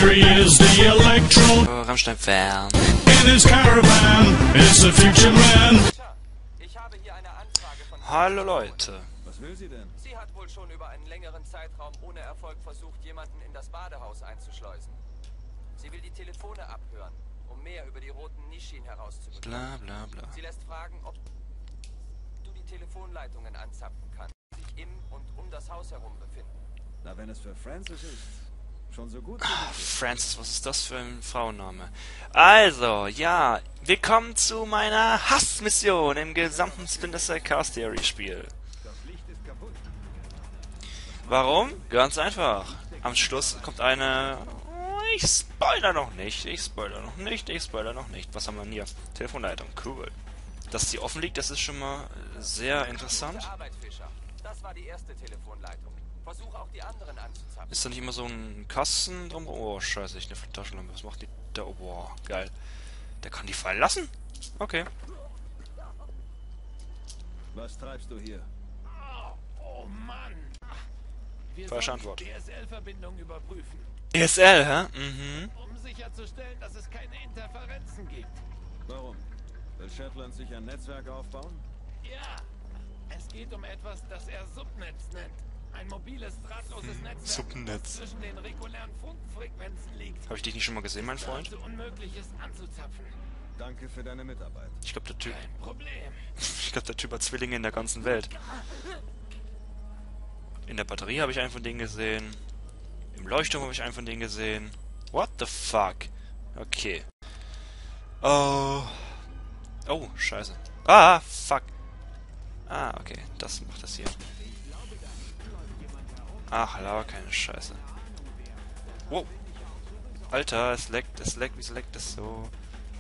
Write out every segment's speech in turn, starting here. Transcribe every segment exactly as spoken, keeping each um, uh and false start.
Country is the electro Oh, Rammstein-Fan. in his caravan. It's the future man. Ich habe hier eine Anfrage von... Hallo Leute. Was will sie denn? Sie hat wohl schon über einen längeren Zeitraum ohne Erfolg versucht, jemanden in das Badehaus einzuschleusen. Sie will die Telefone abhören, um mehr über die roten Nischin herauszubekommen. Bla bla bla. Sie lässt fragen, ob du die Telefonleitungen anzapfen kannst, die sich im und um das Haus herum befinden. Na, wenn es für Francis ist, schon so gut. Ah, Francis, was ist das für ein Frauenname? Also, ja, willkommen zu meiner Hassmission im gesamten Splinter Cell Chaos Theory Spiel. Das Licht ist kaputt. Warum? Ganz einfach. Am Schluss kommt eine... Ich spoiler noch nicht, ich spoiler noch nicht, ich spoiler noch nicht. Was haben wir denn hier? Telefonleitung, cool. Dass die offen liegt, das ist schon mal sehr interessant. Gute Arbeit, Fischer. Das war die erste Telefonleitung. Versuch auch die anderen anzuzapfen. Ist da nicht immer so ein Kasten drum? Oh, scheiße, ich eine Taschenlampe. Was macht die da? Oh, boah, geil. Der kann die fallen lassen? Okay. Was treibst du hier? Oh Mann! Wir Falsche sollen Antwort. die D S L-Verbindung überprüfen, E S L, hä? Mhm. um sicherzustellen, dass es keine Interferenzen gibt. Warum? Will Shetland sich ein Netzwerk aufbauen? Ja, es geht um etwas, das er Subnetz nennt. Ein mobiles, drahtloses Netzwerk, Subnetz. das zwischen den regulären Funkfrequenzen liegt. Habe ich dich nicht schon mal gesehen, mein Freund? So unmöglich ist anzuzapfen. Danke für deine Mitarbeit. Ich glaube, der Typ... Kein Problem. Ich glaube, der Typ hat Zwillinge in der ganzen Welt. In der Batterie habe ich einen von denen gesehen. Im Leuchtturm habe ich einen von denen gesehen. What the fuck? Okay. Oh. Oh, scheiße. Ah, fuck. Ah, okay. Das macht das hier. Ach, lauer, keine Scheiße. Wow. Alter, es leckt, es leckt, wieso leckt es so?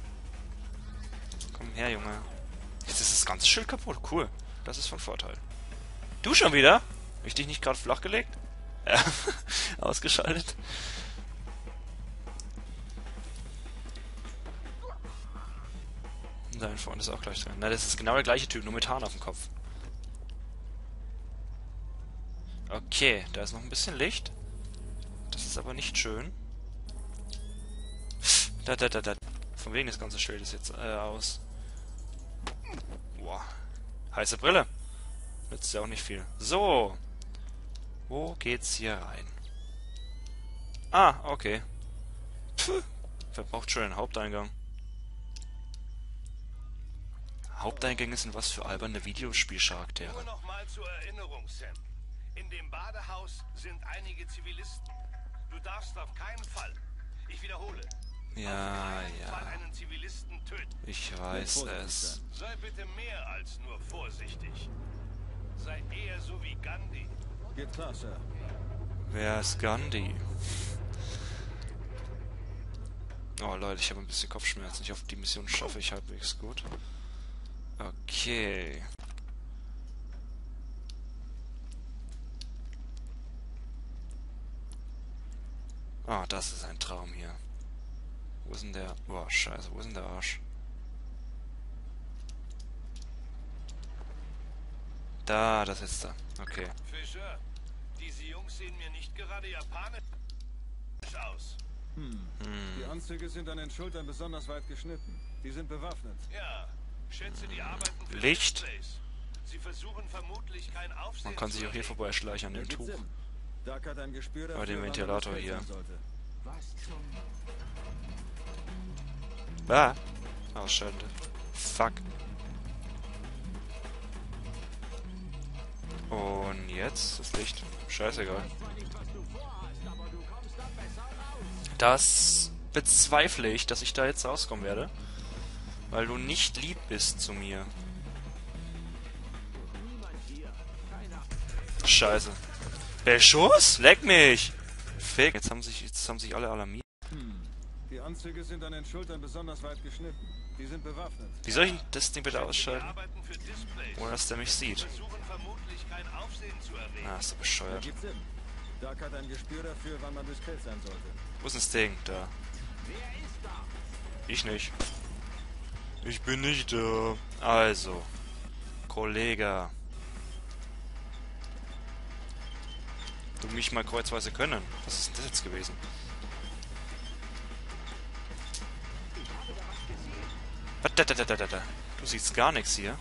Komm her, Junge. Jetzt ist das ganze Schild kaputt. Cool. Das ist von Vorteil. Du schon wieder? Hab ich dich nicht gerade flachgelegt? Ja. Ausgeschaltet. Dein Freund ist auch gleich dran. Na, das ist genau der gleiche Typ, nur mit Haaren auf dem Kopf. Okay, da ist noch ein bisschen Licht. Das ist aber nicht schön. Da, da, da, da. Von wegen das ganze Schild ist jetzt äh, aus. Boah. Heiße Brille. Nützt ja auch nicht viel. So. Wo geht's hier rein? Ah, okay. Puh. Wer braucht schon einen Haupteingang? Haupteingänge sind was für alberne Videospielcharaktere. Nur noch mal zur Erinnerung, Sam. In dem Badehaus sind einige Zivilisten. Du darfst auf keinen Fall, ich wiederhole, Ja, auf keinen Fall ja. einen Zivilisten töten. Ich weiß es. Sei bitte mehr als nur vorsichtig. Sei eher so wie Gandhi. Geht klar, Sir. Wer ist Gandhi? Oh Leute, ich habe ein bisschen Kopfschmerzen. Ich hoffe, die Mission schaffe ich halbwegs gut. Okay. Ah, das ist ein Traum hier. Wo ist denn der... Boah, scheiße, wo ist denn der Arsch? Da, das ist er. Okay. Fischer, diese Jungs sehen mir nicht gerade japanisch aus. Hm. Die Anzüge sind an den Schultern besonders weit geschnitten. Die sind bewaffnet. Ja, schätze die arbeiten für Licht. Displays. Sie versuchen vermutlich kein Aufsehen Man kann sich zu auch hier erregen. vorbeischleichen an dem Ergibt Tuch. Sinn. Doc hat ein Gespür dafür, Bei dem wann man Ventilator diskret hier. sein sollte. Ah! Ausschalten. Fuck. Und jetzt das Licht. Scheißegal. Das bezweifle ich, dass ich da jetzt rauskommen werde. Weil du nicht lieb bist zu mir. Scheiße. Beschuss? Leck mich! Fick. Jetzt haben sich, jetzt haben sich alle alarmiert. Hm. Die Anzüge sind an den Schultern besonders weit geschnitten. Die sind bewaffnet. Wie soll ich das Ding bitte Sie ausschalten? arbeiten für Displays. Ohne dass der mich sieht. Versuchen vermutlich kein Aufsehen zu erregen. Ah, ist doch bescheuert. Ergibt Sinn. Doc hat ein Gespür dafür, wann man diskret sein sollte. Wo ist denn das Ding? Da. Ich nicht. Ich bin nicht da. Also. Kollege. Du mich mal kreuzweise können. Was ist denn das jetzt gewesen? Da, da, da, da, da. Du siehst gar nichts hier.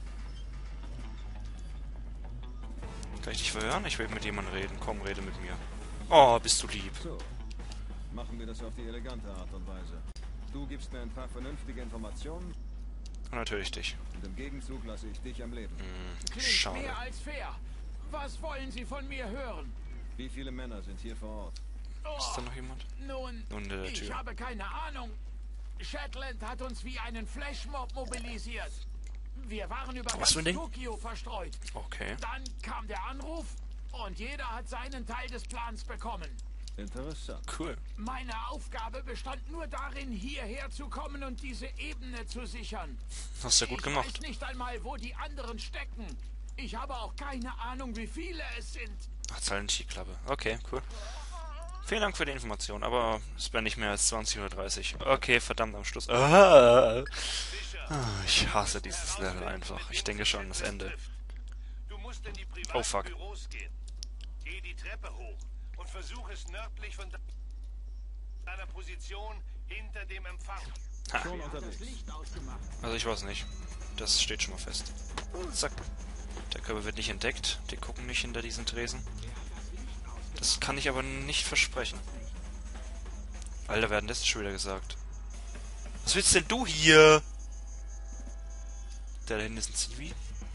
Kann ich dich verhören? Ich will mit jemandem reden. Komm, rede mit mir. Oh, bist du lieb. So, machen wir das auf die elegante Art und Weise. Du gibst mir ein paar vernünftige Informationen Und natürlich dich. und im Gegenzug lasse ich dich am Leben. Hm, Klingt schade. mehr als fair. Was wollen Sie von mir hören? Wie viele Männer sind hier vor Ort? Oh, Ist da noch jemand? nun, Nun, der ich Tür. habe keine Ahnung. Shetland hat uns wie einen Flashmob mobilisiert. Wir waren über Was für ein ganz Ding? Tokio verstreut. Okay. Dann kam der Anruf und jeder hat seinen Teil des Plans bekommen. Interessant. Cool. Meine Aufgabe bestand nur darin, hierher zu kommen und diese Ebene zu sichern. Hast du ja gut Ich gemacht. weiß nicht einmal, wo die anderen stecken. Ich habe auch keine Ahnung, wie viele es sind. Ach, Silent Hill-Klappe. Okay, cool. Vielen Dank für die Information, aber es wäre nicht mehr als zwanzig oder dreißig. Okay, verdammt, am Schluss. Ah, ich hasse dieses Level einfach. Ich denke schon, das Ende. Du musst in die Oh, fuck. privaten Büros gehen. Geh die Treppe hoch und versuch es nördlich von de- deiner Position hinter dem Empfang. Schon unterwegs. Also ich weiß nicht. Das steht schon mal fest. Zack. Der Körper wird nicht entdeckt. Die gucken nicht hinter diesen Tresen. Das kann ich aber nicht versprechen. Alter, werden das schon wieder gesagt. Was willst denn du hier? Der da hinten ist ein Zivi.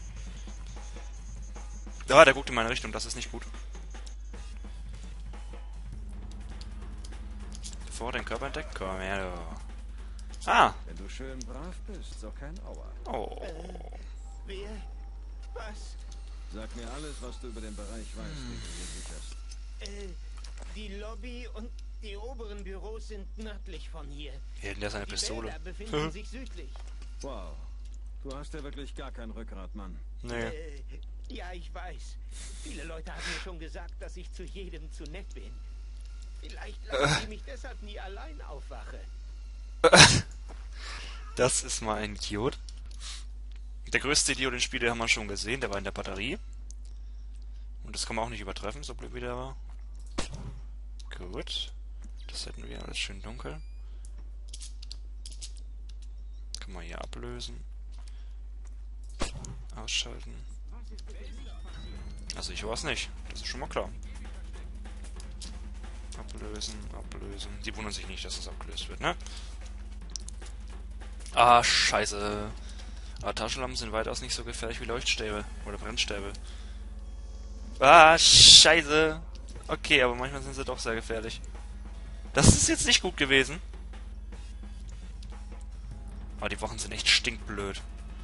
Ah, der guckt in meine Richtung. Das ist nicht gut. Vor den Körper entdeckt? Komm her, du. Ah. Wenn du schön brav bist, so kein Aua. Oh. Wer? Was? Sag mir alles, was du über den Bereich weißt, den du hier sicherst. Äh, die Lobby und die oberen Büros sind nördlich von hier. Hier hat der seine Die Pistole. Wälder befinden sich südlich. Wow. Du hast ja wirklich gar kein Rückgrat, Mann. Nee. Äh, ja, ich weiß. Viele Leute haben mir schon gesagt, dass ich zu jedem zu nett bin. Vielleicht lassen sie mich deshalb nie allein aufwache. Das ist mal ein Idiot. Der größte Idiot im Spiel, den haben wir schon gesehen. Der war in der Batterie. Und das kann man auch nicht übertreffen, so blöd wie der war. Gut. Das hätten wir alles schön dunkel. Kann man hier ablösen. Ausschalten. Also ich weiß nicht. Das ist schon mal klar. Ablösen, ablösen. Die wundern sich nicht, dass das abgelöst wird, ne? Ah, scheiße. Aber Taschenlampen sind weitaus nicht so gefährlich wie Leuchtstäbe. Oder Brennstäbe. Ah, scheiße. Okay, aber manchmal sind sie doch sehr gefährlich. Das ist jetzt nicht gut gewesen. Aber die Wachen sind echt stinkblöd.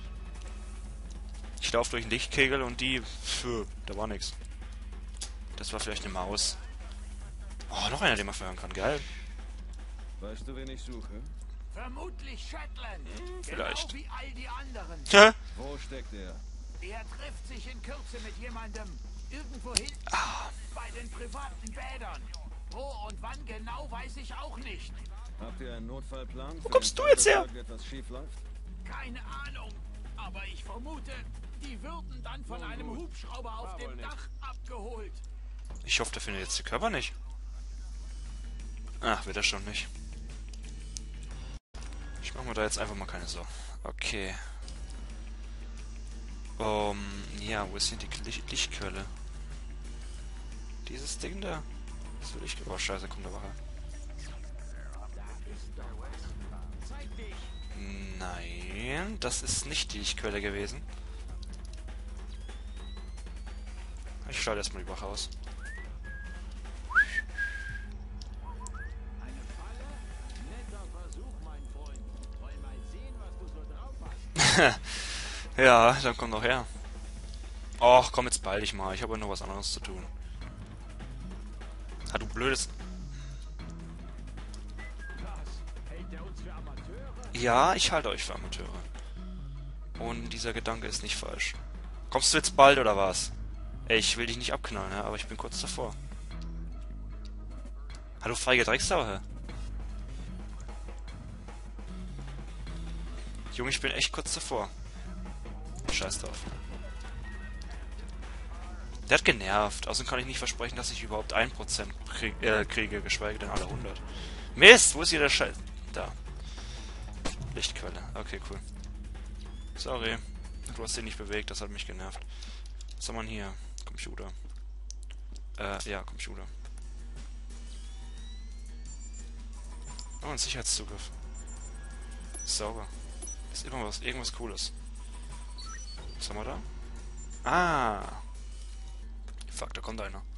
Ich laufe durch einen Lichtkegel und die... Pfff, da war nix. Das war vielleicht eine Maus. Oh, noch einer, den man verhören kann. Geil. Weißt du, wen ich suche? Vermutlich Shetland. vielleicht. Genau wie all die anderen. Hä? Wo steckt er? Er trifft sich in Kürze mit jemandem irgendwo hinten bei den privaten Bädern. Wo und wann genau, weiß ich auch nicht. Habt ihr einen Notfallplan? Wo kommst du jetzt her? Etwas schief läuft? Keine Ahnung. Aber ich vermute, die würden dann von einem Hubschrauber auf dem Dach abgeholt. Ich hoffe, der findet jetzt die Körper nicht. Ach, wird er schon nicht. Ich mache mir da jetzt einfach mal keine Sorgen. Okay. Um, ja, wo ist hier die Licht Lichtquelle? Dieses Ding da? Das will ich... Oh, scheiße, kommt der Wache. Nein, das ist nicht die Lichtquelle gewesen. Ich schalte erstmal die Wache aus. Ja, dann komm doch her. Och, komm jetzt beeil dich mal. Ich habe ja noch was anderes zu tun. Ah, du blödes... Ja, ich halte euch für Amateure. Und dieser Gedanke ist nicht falsch. Kommst du jetzt bald, oder was? Ey, ich will dich nicht abknallen, ja, aber ich bin kurz davor. Hallo, feige Drecksau, hä? Junge, ich bin echt kurz davor. Scheiß drauf. Der hat genervt. Außerdem kann ich nicht versprechen, dass ich überhaupt ein Prozent krieg, äh, kriege, geschweige denn alle hundert. Mist, wo ist hier der Scheiß? Da. Lichtquelle. Okay, cool. Sorry. Du hast dich nicht bewegt, das hat mich genervt. Was haben wir hier? Computer. Äh, ja, Computer. Oh, ein Sicherheitszugriff. Sauber. Ist irgendwas, irgendwas Cooles. Was haben wir da? Ah! Fuck, da kommt einer.